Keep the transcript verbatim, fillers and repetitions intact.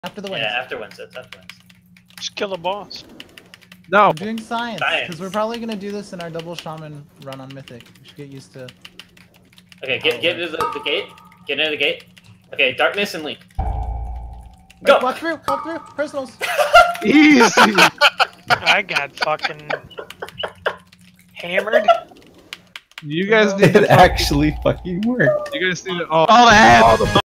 After the wins. Yeah, after wins. It's after wins. Just kill the boss. No. We're doing science, Science. because we're probably gonna do this in our double shaman run on Mythic. We should get used to. Okay, get get into the, the gate. Get into the gate. Okay, darkness and Link. Go. Walk through. Walk through. Personals. Easy. I got fucking hammered. You guys need It actually fucking worked. You guys need to. Oh, all the ads.